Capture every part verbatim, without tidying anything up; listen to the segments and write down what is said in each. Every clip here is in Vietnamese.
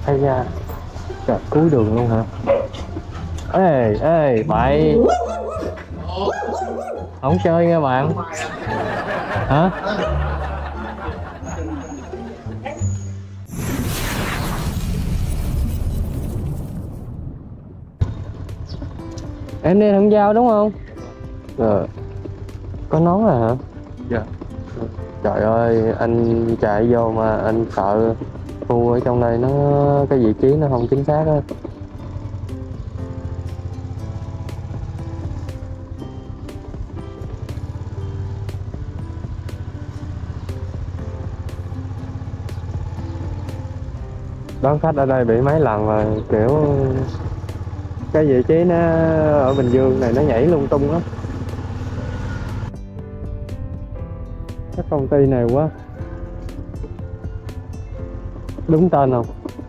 Hay da, trời, cuối đường luôn hả? Ê ê bậy, không chơi nha bạn. Hả? Em đi thằng Giao đúng không? Rồi. Có nón rồi hả? Dạ. Trời ơi, anh chạy vô mà anh sợ khu ở trong đây nó cái vị trí nó không chính xác á. Đón khách ở đây bị mấy lần rồi, kiểu cái vị trí nó ở Bình Dương này nó nhảy lung tung lắm. Cái công ty này quá. Đúng tên không?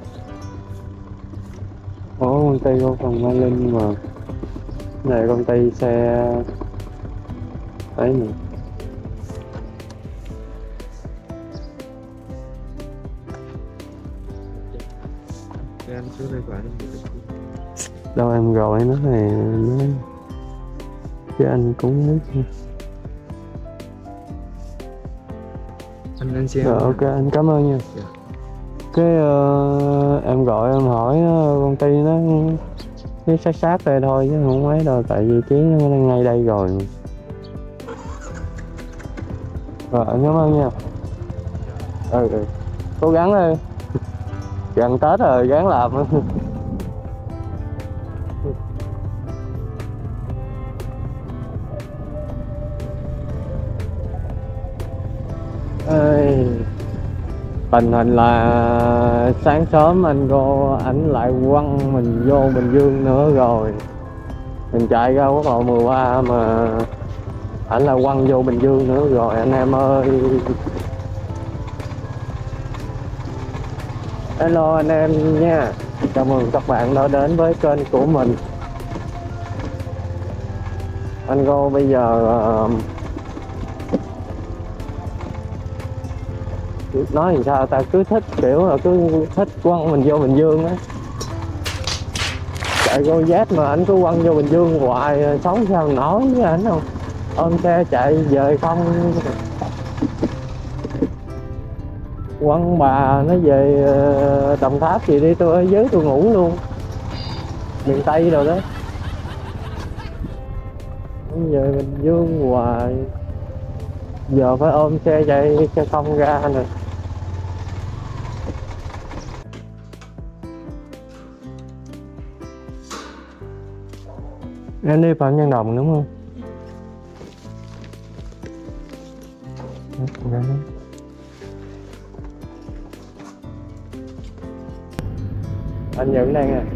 Ủa, công ty của phần Mai Linh mà. Này công ty xe ấy nè. Em xuống đây quả Đâu em gọi nó này nó... chứ anh cũng biết. anh anh xem. Rồi ok anh cảm ơn nha. Dạ. Cái uh, em gọi em hỏi uh, công ty nó cái sát sát đây thôi chứ không mấy đâu, tại vị trí nó đang ngay đây rồi. Rồi anh cảm ơn nha. Ừ, ừ. Cố gắng đi, gần Tết rồi gắng làm. Ê, tình hình là sáng sớm anh cô ảnh lại quăng mình vô Bình Dương nữa rồi. Mình chạy ra quốc lộ mười ba mà ảnh lại quăng vô Bình Dương nữa rồi anh em ơi. Hello anh em nha, chào mừng các bạn đã đến với kênh của mình. Anh cô bây giờ uh, nói làm sao ta cứ thích kiểu là cứ thích quăng mình vô Bình Dương á. Chạy Go Z mà anh cứ quăng vô Bình Dương hoài, sống sao nổi với anh không? Ôm xe chạy về không. Quăng bà nó về Đồng Tháp gì đi, tôi ở dưới tôi ngủ luôn, miền Tây rồi đó. Về Bình Dương hoài, giờ phải ôm xe chạy cho không ra nè. Em đi Phạm Văn Đồng đúng không? Anh nhận đây nè.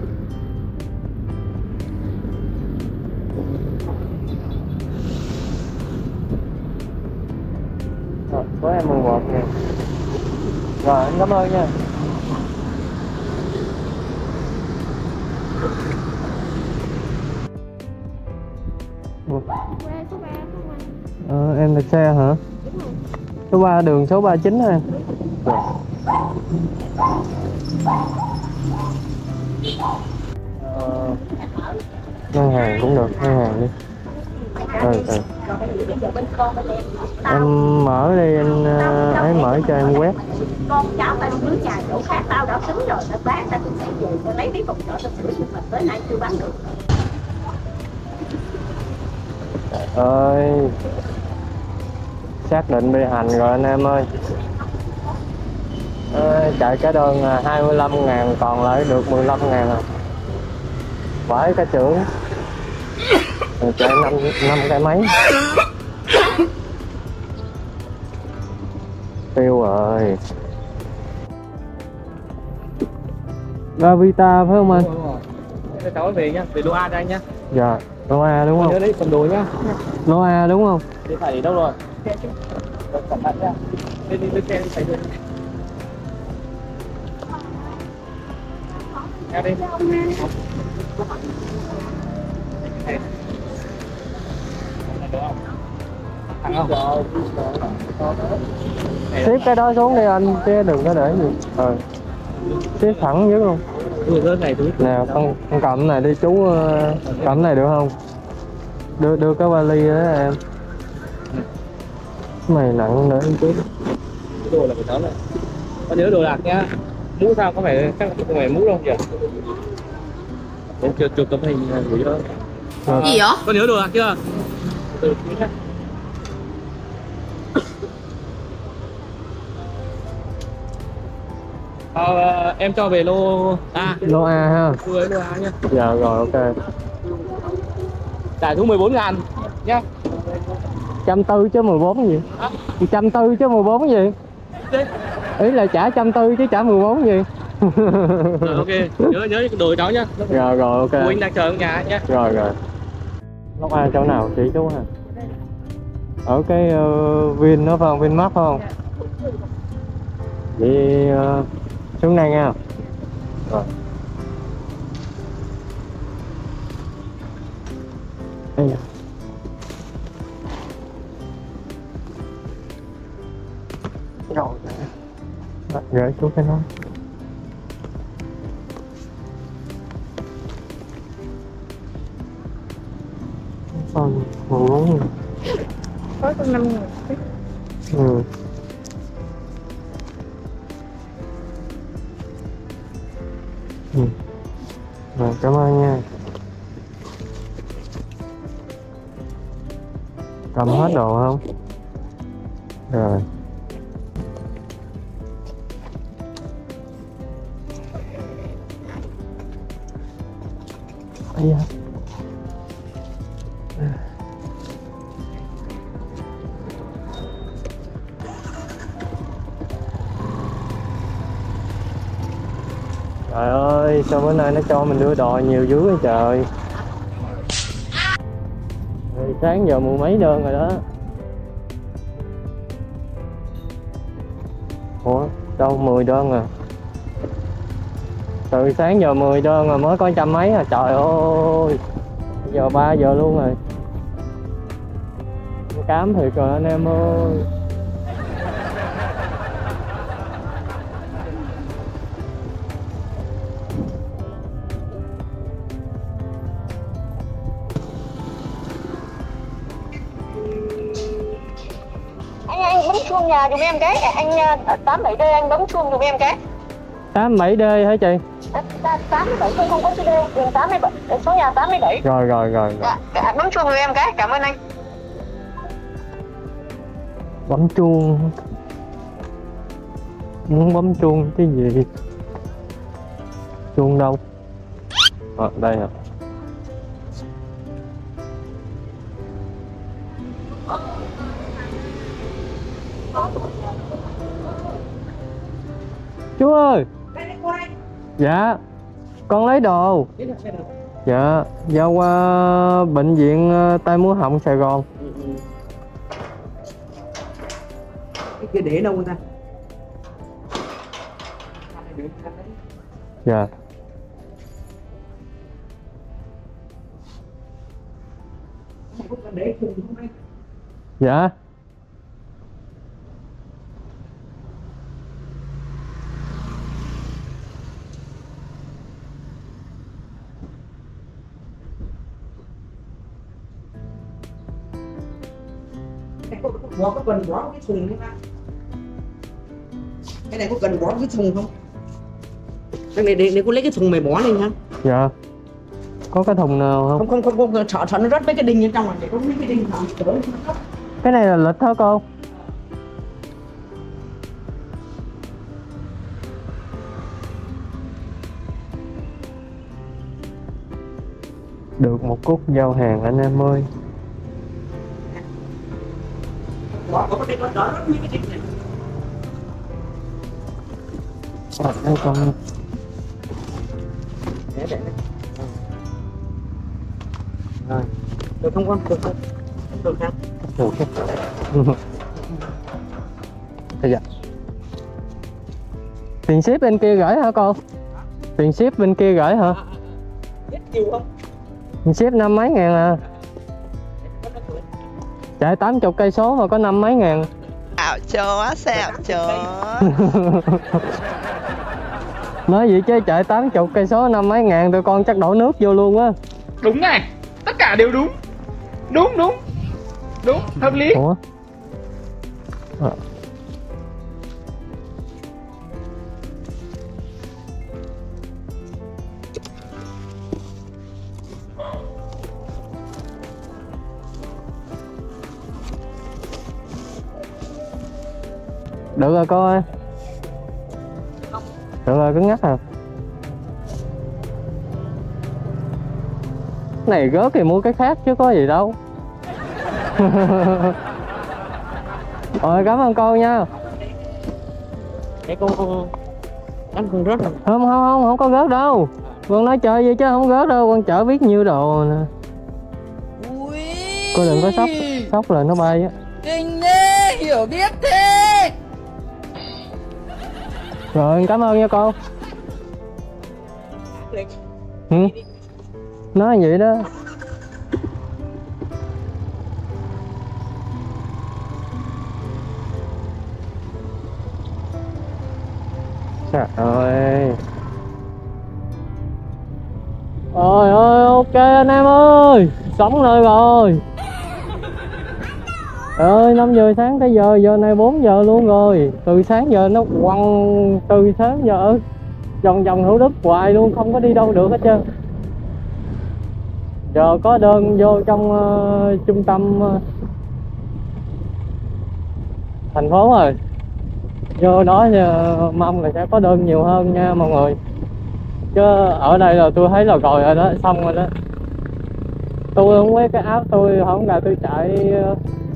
Rồi, với em mười một nè. Rồi anh cảm ơn nha. Ờ, em đặt xe hả? Số ba đường số ba mươi chín em. Ờ, ngân hàng cũng được, ngân hàng đi. Ừ, ừ. Em mở đi anh ấy mở cho em quét. Con cháu tao đứa nhà chỗ khác tao đã tính rồi, tao bán tao cũng sẽ về tao lấy cái phòng trọ tao sửa nhưng mà tới nay chưa bán được. Trời ơi, xác định bị hành rồi anh em ơi. À, chạy cái đơn hai mươi lăm ngàn còn lại được mười lăm ngàn à. Phải cái trưởng chạy năm năm cái mấy tiêu rồi. Ra Vita phải không anh? Cháu có về nhá, về lô A đây nhá. Dạ, lô A đúng không? Nhớ đấy, cầm đồ nhá. Lô A đúng không? Thế thầy đâu rồi? Cẩn thận nhá. Đi đi đi xe thầy đi. Nghe đi. Thằng không? Xếp cái đó xuống đi anh, chứ đừng có để gì. Ờ. Xếp thẳng dữ luôn. Người lớn này túi. Nè con, con cầm này đi chú, cầm này được không? Đưa đưa cái vali đó em. Cái này nặng nữa chú. Đồ là của cháu này. Con nhớ đồ đạc nhá. Mũ sao có phải các không phải mũ đâu kìa. Em chưa chụp tấm hình gửi cho. Rồi. Gì vậy? Con nhớ đồ đạc chưa? Từ Ờ, em cho về lô A. Lô A ha. Lô ấy lô A nhá. Dạ rồi ok. Trả chú mười bốn ngàn nhá. Trăm tư chứ mười bốn gì? Hả? Trăm tư chứ mười bốn gì? Đấy. Ý là trả trăm tư chứ trả mười bốn gì? Rồi ok, nhớ nhớ đồ cháu nhá. Rồi rồi ok. Phụ huynh đang chờ ở nhà nhá. Rồi rồi. Lô A chỗ nào chỉ chú ha? Ở cái uh, Vin đó phải không? Vinmart phải không? Vậy uh, xuống đây nha. Rồi. Đây nè. Rồi. Rồi, gửi xuống cái đó. Còn mười bốn. Có con năm người. Ừ. Ừ. Rồi, cảm ơn nha. Cầm hết đồ không? Rồi. Ây da. Trời ơi, sao bữa nay nó cho mình đưa đò nhiều dữ vậy trời. Rồi, sáng giờ mười mấy đơn rồi đó. Ủa, đâu mười đơn à? Từ sáng giờ mười đơn rồi mới có trăm mấy à, trời ơi. Giờ ba giờ luôn rồi. Cám thiệt rồi anh em ơi. Anh anh bấm chuông nhà giùm em cái, anh tám bảy D anh bấm chuông giùm em cái. Tám bảy D hả chị? tám bảy không không có chữ D, đường tám bảy, số nhà tám bảy. Rồi rồi rồi rồi. Dạ, bấm chuông giùm em cái, cảm ơn anh. Bấm chuông. Muốn bấm chuông cái gì? Chuông đâu? À, đây hả? Chú ơi. Dạ. Con lấy đồ. Dạ. Giao qua bệnh viện tai mũi họng Sài Gòn. Cái kia để đâu người ta? Dạ. Dạ. Có cần bỏ cái thùng không ta? Cái này có cần bỏ cái thùng không? Cái này để, để cô lấy cái thùng mày bỏ lên hả? Dạ. Có cái thùng nào không? Không không không, không sợ sợ nó rớt mấy cái đinh ở trong này, để có mấy cái đinh hả? Cái này là lịch hả cô? Được một cúc giao hàng anh em ơi. Bỏ có cái đinh đó rớt mấy cái đinh này. À, đây con. Để để. Rồi. Được không con? Được không? Được không? Được. Bây giờ. Tiền ship bên kia gửi hả cô? Tiền ship bên kia gửi hả? Biết nhiều không? Tiền ship năm mấy ngàn à? Chạy tám mươi cây số mà có năm mấy ngàn. Xạo chó, xạo chó. Nói vậy chứ chạy tám mươi cây số năm mấy ngàn tụi con chắc đổ nước vô luôn á. Đúng này, tất cả đều đúng. Đúng đúng. Đúng, hợp lý. Ủa? À. Được rồi cô ơi. Được rồi, cứng nhắc à. Này gớt thì mua cái khác chứ có gì đâu. Rồi cảm ơn cô nha. Để con đánh con rớt rồi. Không không không không có gớt đâu. Con nói chơi vậy chứ không gớt đâu, con chở biết nhiêu đồ nè. Cô đừng có sốc, sốc là nó bay á. Kinh thế, hiểu biết thế. Rồi cảm ơn nha cô. Ừ. Nói vậy đó. Trời ơi. Ôi ơi, ok anh em ơi, sống nơi rồi. Trời ơi, năm giờ sáng tới giờ, giờ này bốn giờ luôn rồi. Từ sáng giờ nó quăng, từ sáng giờ vòng vòng Thủ Đức hoài luôn, không có đi đâu được hết trơn. Giờ có đơn vô trong uh, trung tâm uh, thành phố rồi. Vô đó uh, mong là sẽ có đơn nhiều hơn nha mọi người. Chứ ở đây là tôi thấy là rồi rồi đó, xong rồi đó. Tôi không biết cái áo tôi không gà tôi chạy uh,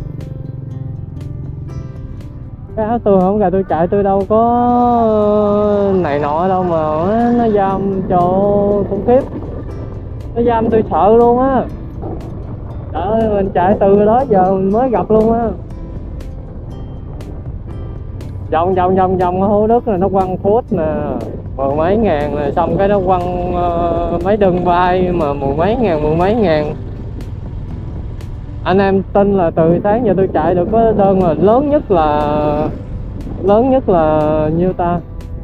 cái áo tôi không gà tôi chạy tôi đâu có này nọ đâu mà nó giam cho khủng khiếp. Nó giam tôi sợ luôn á. Trời ơi, mình chạy từ đó giờ mình mới gặp luôn á. Vòng vòng vòng vòng Thủ Đức là nó quăng phút nè, mười mấy ngàn rồi xong cái nó quăng uh, mấy đơn bay mà mười mấy ngàn mười mấy ngàn. Anh em tin là từ sáng giờ tôi chạy được có đơn là lớn nhất là lớn nhất là nhiêu ta?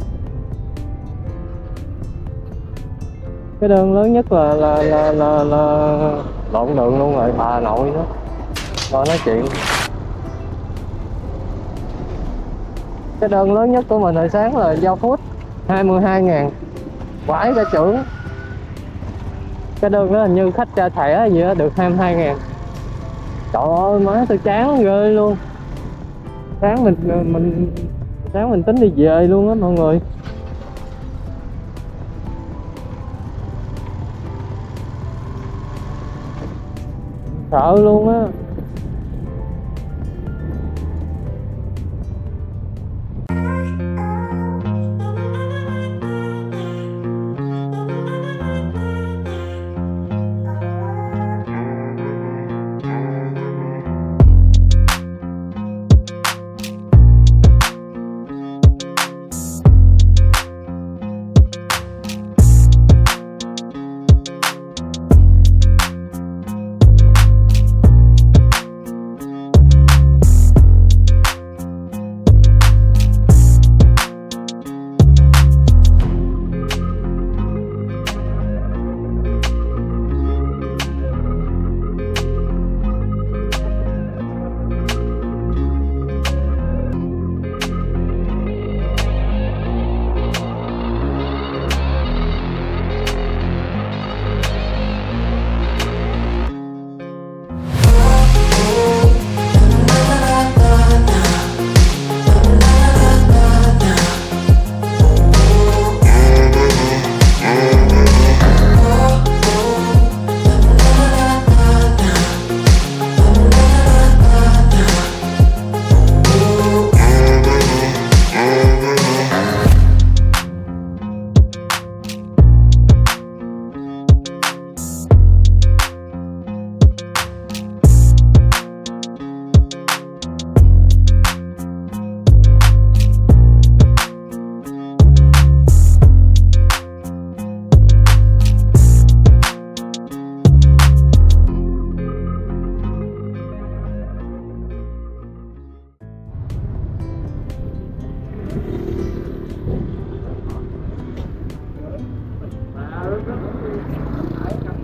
Cái đơn lớn nhất là là là là, là... lộn đường luôn rồi, bà nội đó lo nói chuyện. Cái đơn lớn nhất của mình hồi sáng là giao phút hai mươi hai ngàn, quải cả trưởng. Cái đơn đó hình như khách tra thẻ gì đó được hai mươi hai ngàn. Trời ơi má tôi chán ghê luôn. Sáng mình mình sáng mình tính đi về luôn á mọi người. Sợ luôn á.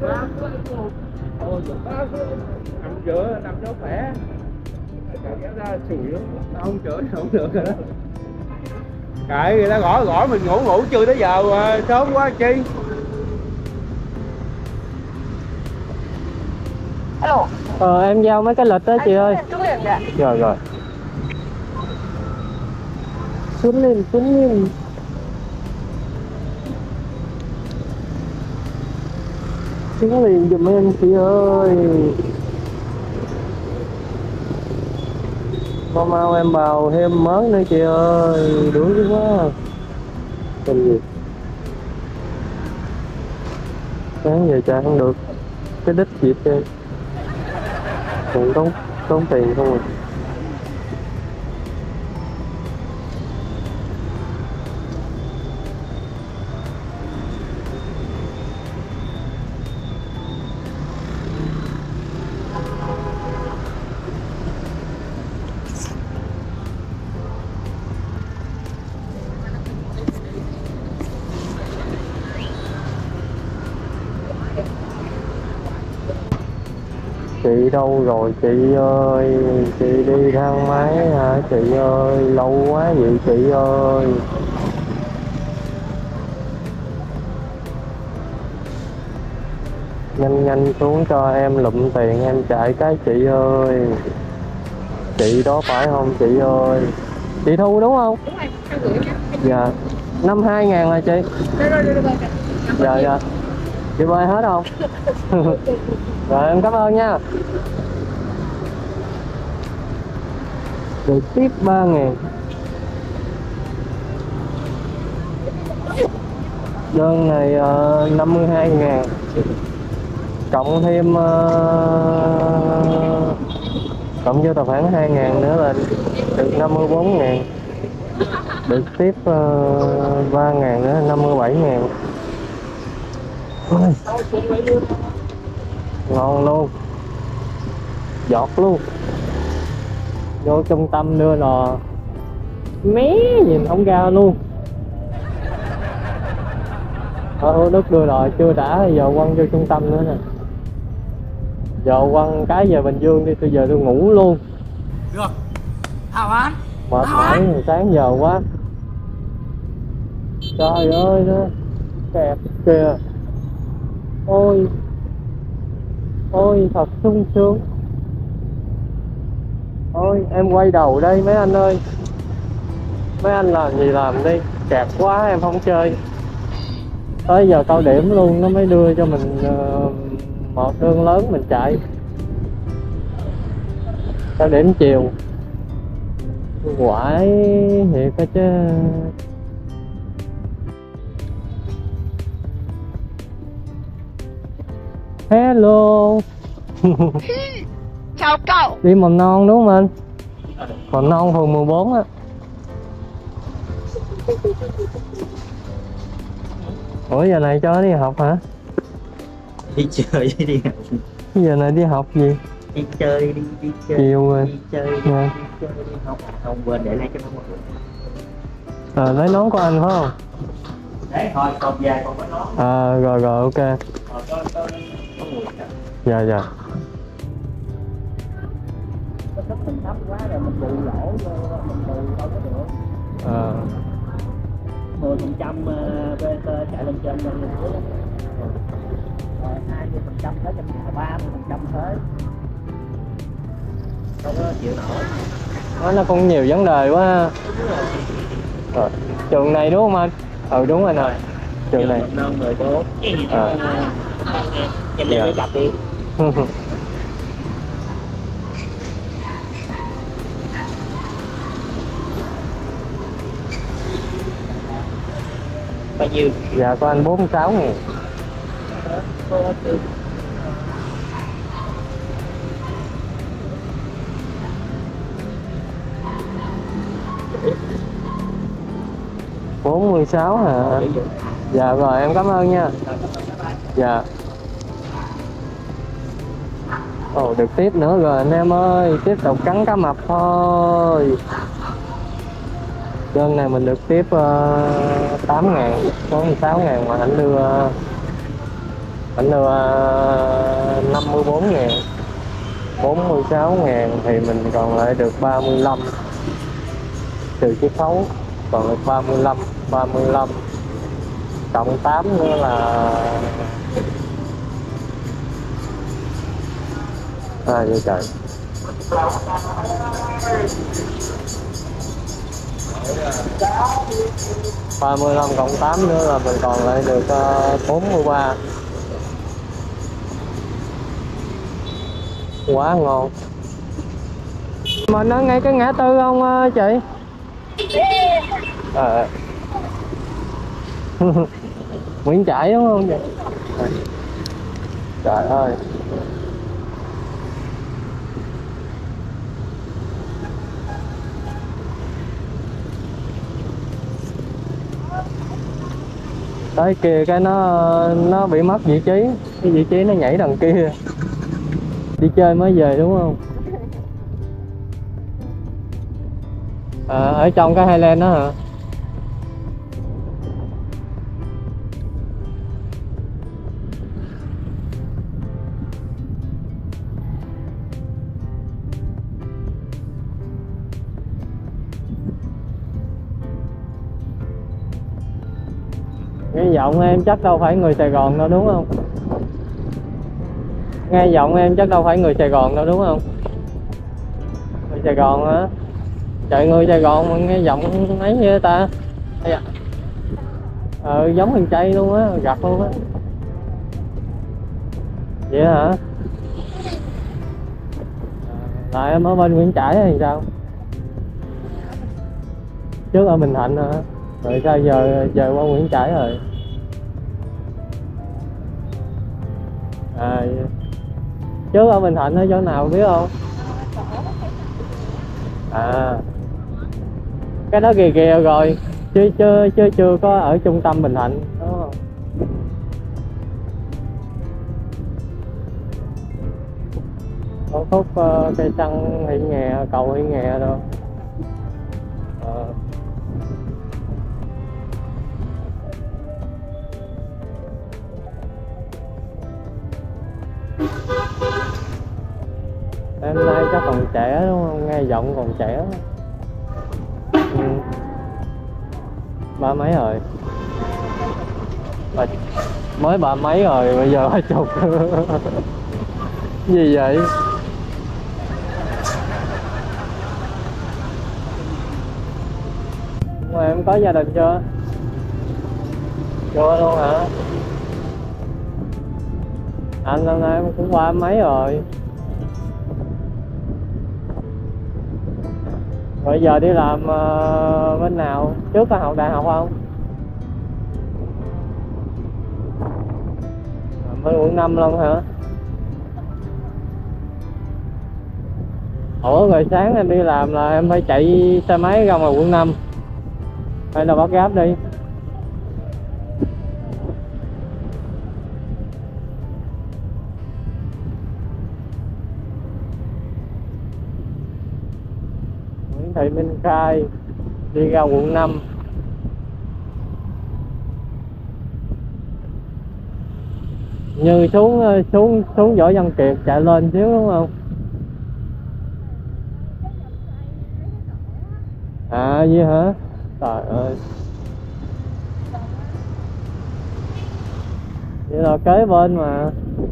nằm giữa nằm cho khỏe, kéo ra sùi lắm, không chữa không được rồi đó. Kệ người ta gõ gõ mình ngủ ngủ chưa tới giờ mà sớm quá chi. Alo. Ờ em giao mấy cái lịch đó chị ơi. Xuống liền kìa. Rồi rồi. Xuống lên, xuống lên. Xuống liền giùm em chị ơi. Mau mau em bào thêm mớn nữa chị ơi, đuối quá. Làm gì? Sáng giờ trả không được cái đích gì hết. Còn tốn tốn tiền không à. Chị đâu rồi chị ơi, chị đi thang máy hả chị ơi, lâu quá vậy chị ơi. Nhanh nhanh xuống cho em lụm tiền em chạy cái chị ơi. Chị đó phải không chị ơi? Chị Thu đúng không? Đúng rồi, em gửi nhé. Dạ. Năm hai ngàn là chị. Rồi rồi rồi rồi. Dạ dạ. Chị bơi hết không? Rồi em cảm ơn nha. Được tiếp ba ngàn. Đơn này uh, năm mươi hai ngàn. Cộng thêm uh, cộng vô tài khoản hai ngàn nữa là được năm mươi bốn ngàn. Được tiếp uh, ba ngàn nữa năm mươi bảy ngàn. Ôi, ngon luôn, giọt luôn. Vô trung tâm đưa lò mé nhìn không ra luôn. Ở đất đưa lò chưa đã, giờ quăng vô trung tâm nữa nè. Giờ quăng cái về Bình Dương đi, tôi giờ tôi ngủ luôn. Được. Hảo An. Mệt mỏi sáng giờ quá. Trời ơi nó kẹt kìa. Ôi ôi thật sung sướng. Ôi em quay đầu đây mấy anh ơi. Mấy anh làm gì làm đi, kẹt quá em không chơi. Tới giờ cao điểm luôn nó mới đưa cho mình uh, một đơn lớn mình chạy. Cao điểm chiều quải thiệt á chứ. Hello. Chào cậu. Đi mầm non đúng không anh? Mầm non phường mười bốn á. Ủa giờ này cho đi học hả? Đi chơi đi học. Giờ này đi học gì? Đi chơi đi, đi chơi. Chiều rồi. Đi chơi đi, Dạ. đi chơi đi học. Không quên để lại cho nó một. À, lấy nón của anh phải không? Đấy thôi, còn dài còn có nón. À rồi rồi ok. Ờ, có, có, có người đó. Dạ dạ. Có thấp mình thấp quá rồi mình bù lỗ vô, mình bù đâu có được. À. mười phần trăm vê tê chạy lên trên lên dưới. Rồi hai mươi phần trăm tới trong nhà, ba mươi phần trăm tới. Không có chịu nổi. Nó nó cũng nhiều vấn đề quá. Rồi. Trường này đúng không anh? Ừ đúng rồi nè. Trường này. Non mười bốn. À. Em lên Dạ. để gặp đi. Bao nhiêu? Dạ của anh bốn mươi sáu ngàn. bốn mươi sáu hả? Dạ rồi em cảm ơn nha. Dạ. Ồ được tiếp nữa rồi anh em ơi, tiếp tục cắn cá mập thôi. Đơn này mình được tiếp uh, tám ngàn, sáu mươi sáu ngàn mà anh đưa. Anh đưa năm mươi bốn ngàn, bốn mươi sáu ngàn thì mình còn lại được ba mươi lăm, trừ chiết khấu còn được ba mươi lăm, ba mươi lăm cộng tám nữa là à vậy trời. ba mươi lăm cộng tám nữa là mình còn lại được uh, bốn mươi ba. Quá ngon. Mà nó ngay cái ngã tư không uh, chị? À. Nguyễn Trãi đúng không vậy? Trời ơi. Tới kia cái nó nó bị mất vị trí, cái vị trí nó nhảy đằng kia. Đi chơi mới về đúng không? À, ở trong cái Highland đó hả? Nghe giọng em chắc đâu phải người Sài Gòn đâu đúng không? Nghe giọng em chắc đâu phải người Sài Gòn đâu đúng không? Người Sài Gòn hả? Trời, người Sài Gòn mà nghe giọng ấy như ta. Ờ, giống thằng Chay luôn á, gặp luôn á. Vậy hả? Lại em ở bên Nguyễn Trãi hay sao? Trước ở Bình Thạnh hả? Rồi sao giờ giờ qua Nguyễn Trãi rồi? À, trước ở Bình Thạnh ở chỗ nào biết không? À, cái đó kìa kìa rồi, chưa chưa chưa chưa có ở trung tâm Bình Thạnh đúng không? Có khúc uh, cây xăng Thị Nghè, cầu Thị Nghè đâu. À. Em nay chắc còn trẻ đúng không? Nghe giọng còn trẻ. Ừ. Ba mấy rồi? Ba... mới ba mấy rồi, bây giờ ba chục. Gì vậy? Mà em có gia đình chưa? Chưa luôn hả? Anh năm nay em cũng qua mấy rồi. Bây giờ đi làm uh, bên nào? Trước có học đại học không? Bên quận năm luôn hả? Ủa rồi sáng em đi làm là em phải chạy xe máy ra ngoài quận năm hay là bắt Grab đi? Nguyễn Thị Minh Khai đi ra quận năm. Như xuống xuống xuống Võ Văn Kiệt chạy lên xíu đúng không? À gì hả? Trời ơi. Vậy là kế bên mà.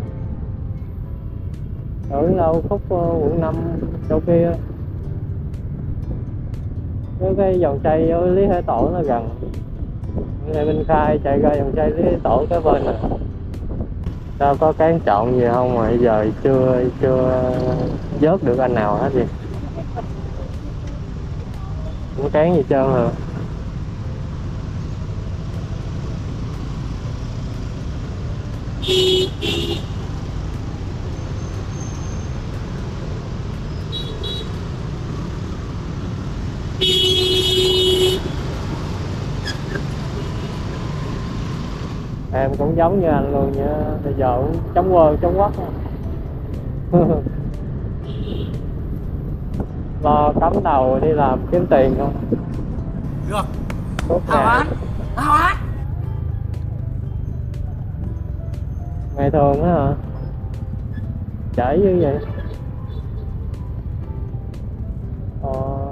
Tưởng đâu khúc quận năm chỗ kia. Cái cái dòng xoay với Lý Thái Tổ nó gần. Ngày Minh Khai chạy ra dòng xoay Lý Thái Tổ cái bên này. Sao có cán trộn gì không mà giờ chưa chưa vớt được anh nào hết gì. Không cán gì trơn hả? Em cũng giống như anh luôn nha, bây giờ cũng chống quơ chống quất. Lo cắm đầu đi làm kiếm tiền không? Được. Tốt Hào nè. Hán, Hào Hán. Ngày thường á hả? Chảy như vậy. Ờ,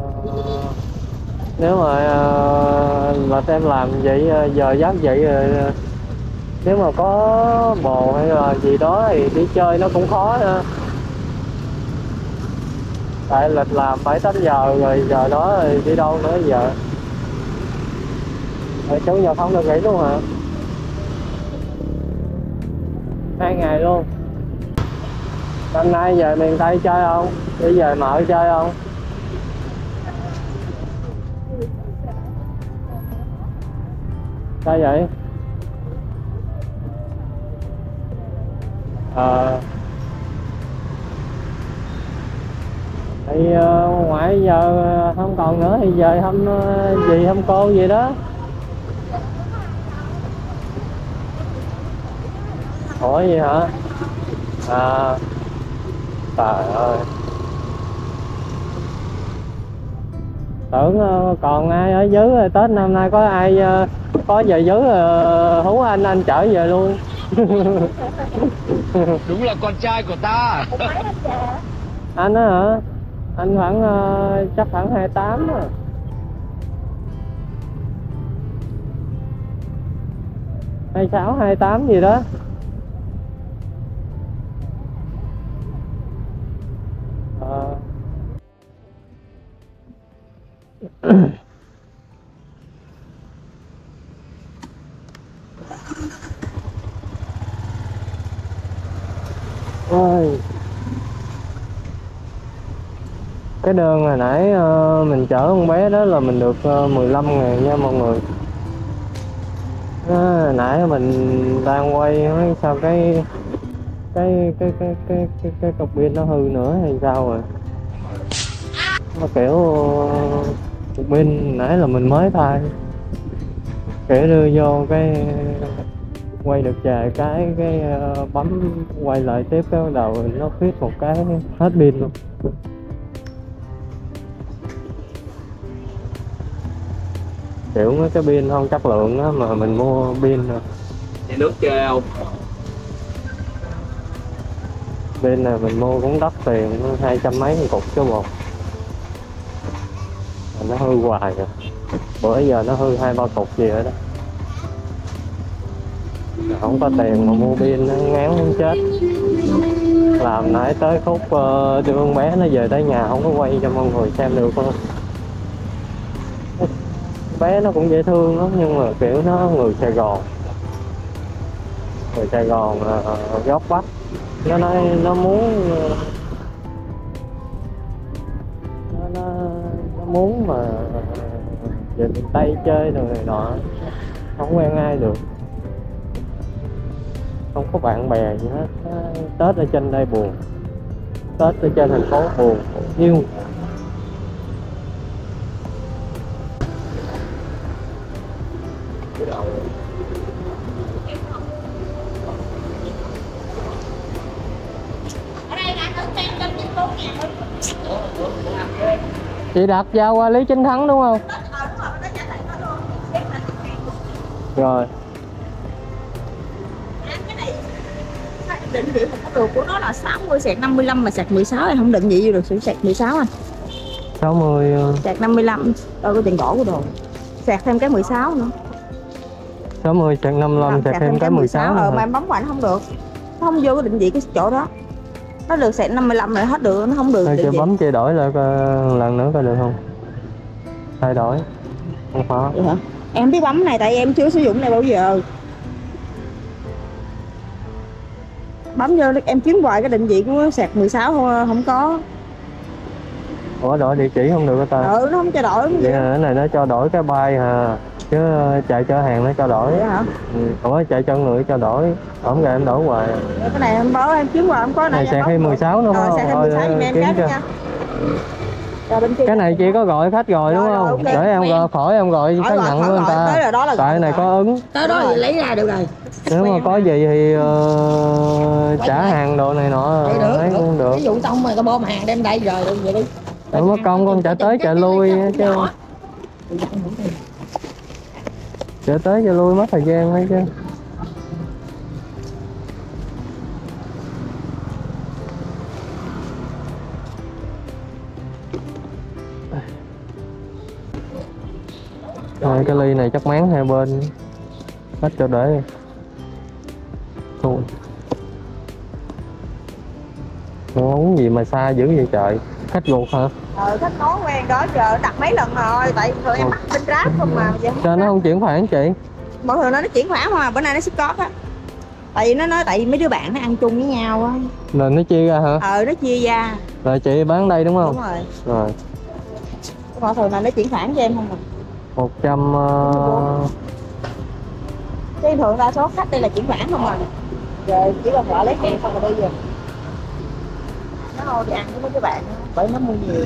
nếu mà là em làm vậy giờ giấc vậy rồi, nếu mà có bồ hay là gì đó thì đi chơi nó cũng khó nữa. Tại lịch làm bảy tám giờ rồi, giờ đó thì đi đâu nữa giờ. Rồi chủ nhật không được nghỉ luôn hả? Hai ngày luôn. Năm nay về miền Tây chơi không? Đi về Mợ chơi không? Sao vậy? Ờ thì uh, ngoại giờ không còn nữa thì về thăm uh, dì thăm cô gì đó. Ủa gì hả? À trời ơi, tưởng uh, còn ai ở dưới rồi. Tết năm nay có ai uh, có về dưới uh, hú anh anh trở về luôn. Đúng là con trai của ta. Anh á hả? Anh khoảng uh, chắc khoảng hai mươi tám à. hai mươi sáu, hai mươi tám gì đó. Ờ. Ôi. Cái đơn hồi nãy uh, mình chở con bé đó là mình được uh, mười lăm ngàn nha mọi người. À, nãy mình đang quay mấy sao cái cái cái cái cái cái cái cọc pin nó hư nữa hay sao rồi. Nó kiểu cục pin nãy là mình mới thay, kiểu đưa vô cái quay được vài cái cái uh, bấm quay lại tiếp cái bắt đầu nó khít một cái hết pin luôn. Kiểu mấy cái pin không chất lượng á mà mình mua pin rồi. Nhà nước chơi không? Pin này mình mua cũng đắt tiền, hai trăm mấy một cục chứ bộ. Nó hư hoài rồi. Bữa giờ nó hư hai ba cục gì rồi đó. Không có tiền mà mua pin nó ngán muốn chết. Làm nãy tới khúc uh, đưa con bé nó về tới nhà không có quay cho mọi người xem được không. Bé nó cũng dễ thương lắm nhưng mà kiểu nó người Sài Gòn. Người Sài Gòn uh, góc Bắc. Nó nói nó muốn uh, nó, nó, nó muốn mà về miền Tây chơi rồi này nọ, không quen ai được, không có bạn bè gì hết. Tết ở trên đây buồn, Tết ở trên thành phố buồn yêu. Chị đặt giao qua Lý Chính Thắng đúng không? Rồi. Định vị một cái đồ của nó là sáu mươi sạc năm mươi lăm mà sạc mười sáu em không định vị được sự sạc mười sáu anh. sáu mươi Sạc năm mươi lăm đâu có tiền gỗ của đồ. Sạc thêm cái mười sáu nữa. sáu mươi sạc năm mươi lăm sạc thêm cái mười sáu. Ờ mà em bấm mạnh không được. Nó không vô cái định vị cái chỗ đó. Nó được sạc năm mươi lăm rồi hết được, nó không được. Thôi chị bấm chị đổi lại lần nữa coi được không? Thay đổi. Không khó. Vậy hả? Em biết bấm này tại em chưa sử dụng này bao giờ. Bấm vô em kiếm hoài cái định vị của sạc mười sáu không, không có. Ủa đổi địa chỉ không được hả ta? Ừ nó không cho đổi. Vậy là cái này nó cho đổi cái bay à. Chứ chạy chở hàng nó cho đổi. Vậy hả? Ừ. Ủa chạy cho người cho đổi. Ổng rồi em đổi hoài. Cái này em báo em kiếm hoài không có này. Này sạc thêm mười sáu nữa không? Sạc thêm mười sáu giùm em cái nha. Cái này chị có gọi khách rồi đúng không? Okay. Để em gọi khỏi em gọi xác nhận của người ta. Tại này có ứng. Tới đó thì lấy ra được rồi. Nếu mà có gì thì uh, trả hàng đồ này nọ lấy cũng được. Ví dụ xong rồi có bom hàng đem đây rồi được vậy đi. Đâu mất công con chạy tới chạy lui chứ. Chạy tới chạy lui mất thời gian đấy chứ. cái ly này chắc máng hai bên hết cho để thôi. Không uống gì mà xa dữ vậy trời. Khách ruột hả? Ờ, khách nói quen đó giờ đặt mấy lần rồi. Tại thường em bắt bên Grab không mà. Sao nó không chuyển khoản chị? Mọi thường nó nó chuyển khoản mà bữa nay nó ship code á. Tại vì nó nói tại vì mấy đứa bạn nó ăn chung với nhau á. Rồi nó chia ra hả? Ờ, nó chia ra. Rồi chị bán đây đúng không? Đúng rồi. Rồi. Mọi thường là nó chuyển khoản cho em không à. một trăm uh... Chứ thường đa số khách đây là chuyển khoản không à. Rồi chỉ cần vợ lấy tiền xong rồi đi rồi. Nó thôi đi ăn với mấy đứa bạn bởi nó mua nhiều.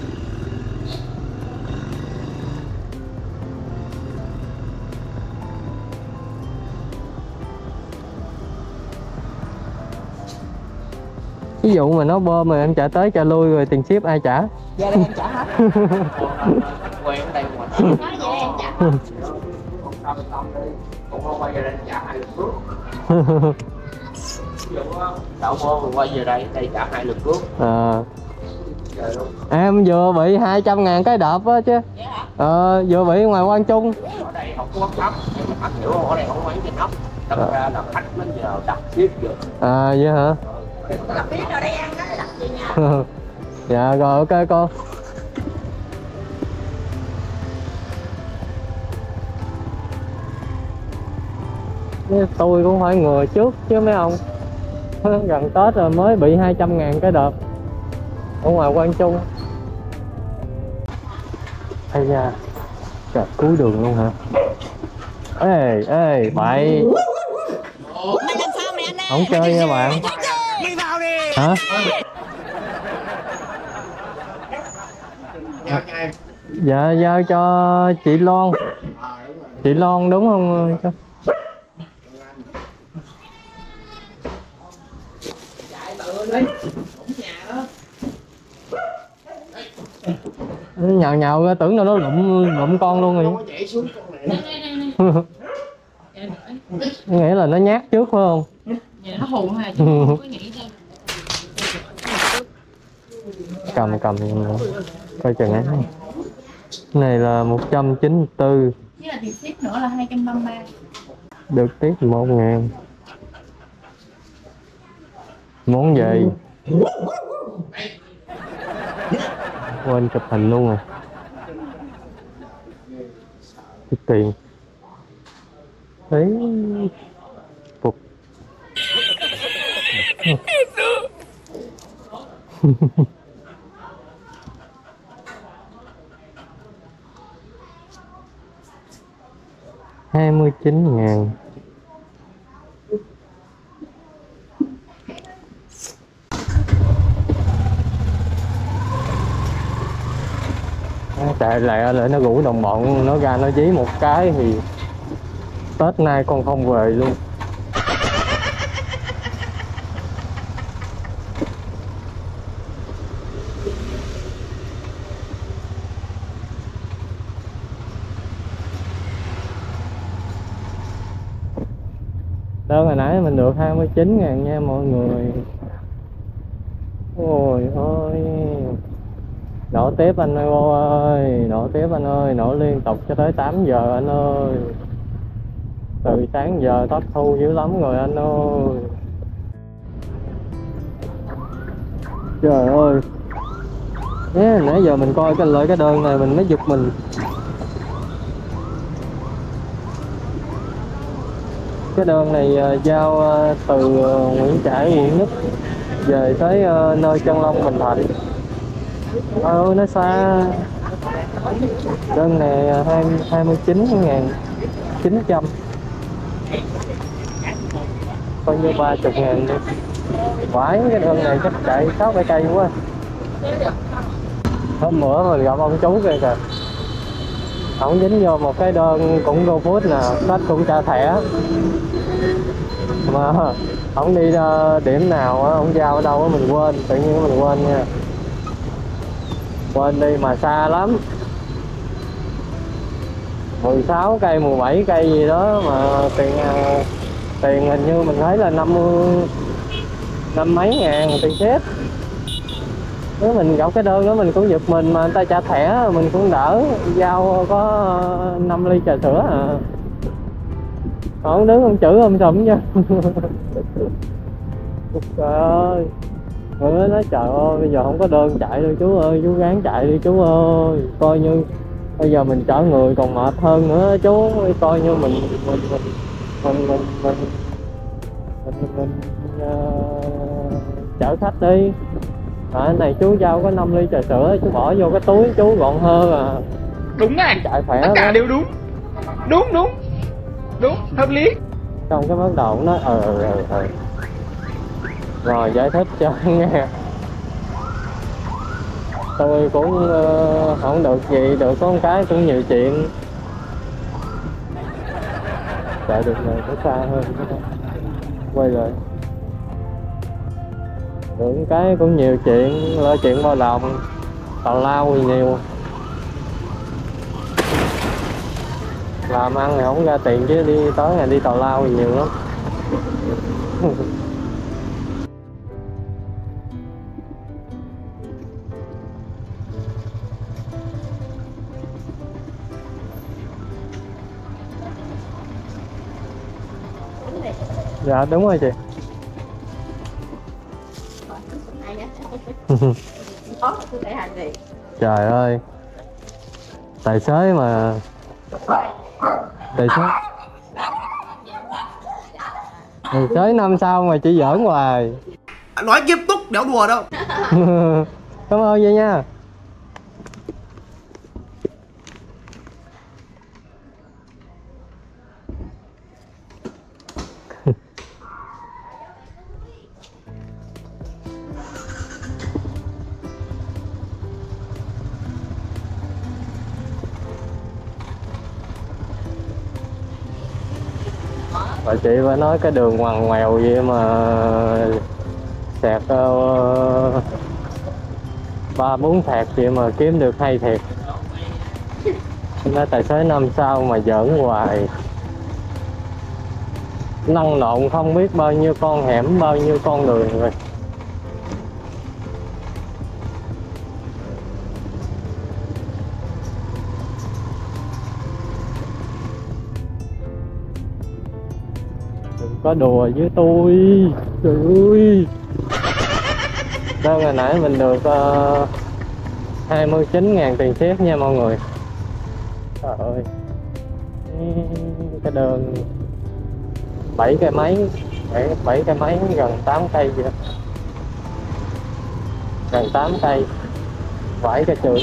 Ví dụ mà nó bơm mà em trả tới trả lui rồi tiền ship ai trả? Giờ đây em trả hết. Quen ở đây mà. Nói vậy em trả hết. Cũng không quay về đây trả hai lượt cước. Ví dụ đậu mô mình quay về đây, đây trả hai lượt cước. À. Em vừa bị hai trăm ngàn cái đợp á chứ. Ờ, vừa bị ngoài Quang Trung. Ở đây không có ấp, nhưng mà khách hiểu không? Ở đây không có mấy trên ấp. Đâm ra là khách nó giờ đặt ship được. À vậy hả? Đặt biết rồi đây ăn cái đặt gì nha. Dạ rồi ok cô. Tôi cũng phải ngừa trước chứ mấy ông. Gần Tết rồi mới bị hai trăm ngàn cái đợt ở ngoài Quang Trung. Ây da, trời cuối đường luôn hả? Ê ê bậy. Không chơi nha bạn. Hả? Dạ giao cho chị Loan. Chị Loan đúng không? Nó nhào nhào ra tưởng đâu nó lụm lụm con luôn rồi. Nghĩa là nó nhát trước phải không? Nó hù hả chứ không có nghĩ ra. Cầm cầm coi chừng ấy. Này là một trăm chín mươi tư. Với là tiền ship nữa là hai trăm ba mươi ba. Được tiếp một ngàn. Món gì? Quên chụp hình luôn rồi. Cái tiền. Đấy. Phục. hai mươi chín ngàn. Chạy lẹ lại nó rủ đồng bọn nó ra nó dí một cái thì Tết nay con không về luôn. Đơn hồi nãy mình được hai mươi chín ngàn nha mọi người. Ôi ơi. Nổ tiếp anh ơi cô ơi, nổ tiếp anh ơi, nổ liên tục cho tới tám giờ anh ơi. Từ sáng giờ thất thu dữ lắm rồi anh ơi. Trời ơi. Yeah, nãy giờ mình coi cái lợi cái đơn này mình mới giật mình. Cái đơn này uh, giao uh, từ uh, Nguyễn Trãi Nguyễn Nhất về tới uh, nơi Chân Long Bình Thạnh. Ôi nó xa. Đơn này hai mươi chín ngàn chín trăm. Coi như ba mươi ngàn đi. Quái cái đơn này chắc chạy sáu bảy cây quá. Hôm bữa mình gặp ông chú kia kìa. Ông dính vô một cái đơn cũng GoFood nè, khách cũng trả thẻ. Mà ông đi điểm nào á, ông giao ở đâu á mình quên, tự nhiên mình quên nha. Quên đi mà xa lắm. mười sáu cây, mười bảy cây gì đó mà tiền tiền hình như mình thấy là năm mươi năm mấy ngàn tiền xếp. nếu mình gặp cái đơn đó mình cũng giật mình, mà người ta trả thẻ mình cũng đỡ, giao có năm ly trà sữa à, không đứng không chữ không sụm nha. Trời ơi, người mới nói trời ơi bây giờ không có đơn chạy đâu chú ơi, chú ráng chạy đi chú ơi, coi như bây giờ mình chở người còn mệt hơn nữa chú, coi như mình mình mình mình mình mình mình, mình, mình uh, chở khách đi. À, này chú giao có năm ly trà sữa, chú bỏ vô cái túi chú gọn hơn à. Đúng này, chạy khỏe tất cả lắm. đều đúng. Đúng đúng. Đúng, hợp lý. Xong cái bắt đầu nó ờ ờ ờ ờ rồi giải thích cho nghe. Tôi cũng uh, không được gì, được có một cái cũng nhiều chuyện. Chạy được rồi nó xa hơn, quay lại được cái cũng nhiều chuyện, lo chuyện bao đồng, tào lao thì nhiều. Làm ăn thì không ra tiền chứ đi tới ngày đi tào lao thì nhiều lắm. Dạ đúng rồi chị. Trời ơi, tài xế mà, tài xế tài xế năm sau mà chỉ giỡn hoài. Nói nghiêm túc, đéo đùa đâu. Cảm ơn vậy nha. Bà chị phải nói cái đường ngoằn ngoèo vậy mà xẹt uh, ba bốn thẹt vậy mà kiếm được hay thiệt. Nói tài xế năm sau mà giỡn hoài, lăn lộn không biết bao nhiêu con hẻm, bao nhiêu con đường rồi. Đừng có đùa với tôi, trời ơi. Đó, hồi nãy mình được uh, hai mươi chín ngàn tiền ship nha mọi người. Trời ơi, cái đường bảy cây mấy, bảy cây mấy, gần tám cây vậy đó. Gần tám cây, vải cây chửi.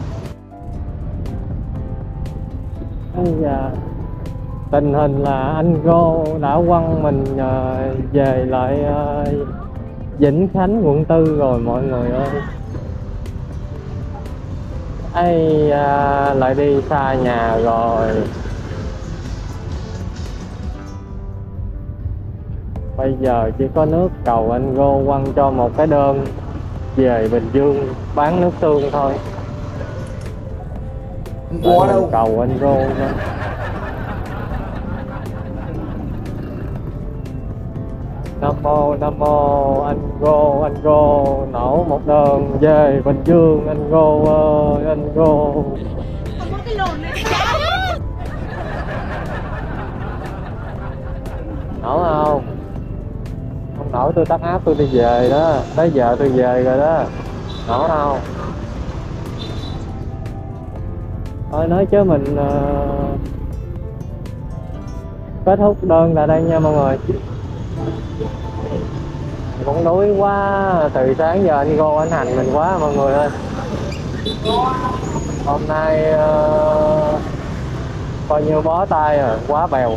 Dạ. Tình hình là anh Go đã quăng mình uh, về lại uh, Vĩnh Khánh quận tư rồi mọi người ơi. Ây uh, lại đi xa nhà rồi. Bây giờ chỉ có nước cầu anh Go quăng cho một cái đơn về Bình Dương bán nước tương thôi. Có đâu. Cầu anh Go nữa. Nam mô Nam mô anh Go, anh Go nổ một đơn về Bình Dương anh Go ơi, anh Go. Không có cái lồn này. Nổ không? Không nổi tôi tắt áp tôi đi về đó, tới giờ tôi về rồi đó. Nổ không? Thôi nói chứ mình uh, kết thúc đơn tại đây nha mọi người. Cũng đuối quá, từ sáng giờ anh Go anh hành mình quá mọi người ơi. Hôm nay uh, coi như bó tay rồi, quá bèo.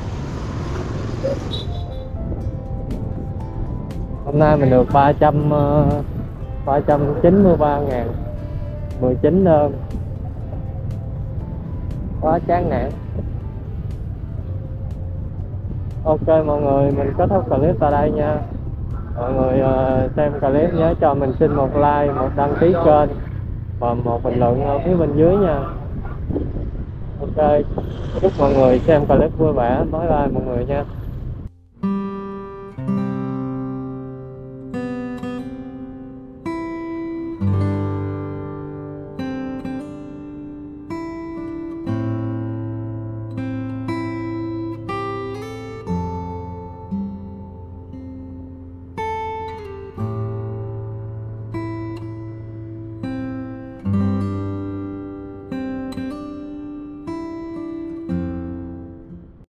Hôm nay mình được ba trăm ba trăm chín mươi ba ngàn, mười chín đơn. Quá chán nản. Ok mọi người, mình kết thúc clip tại đây nha. Mọi người uh, xem clip nhớ cho mình xin một like, một đăng ký kênh và một bình luận ở phía bên dưới nha. Ok, chúc mọi người xem clip vui vẻ, bye bye mọi người nha.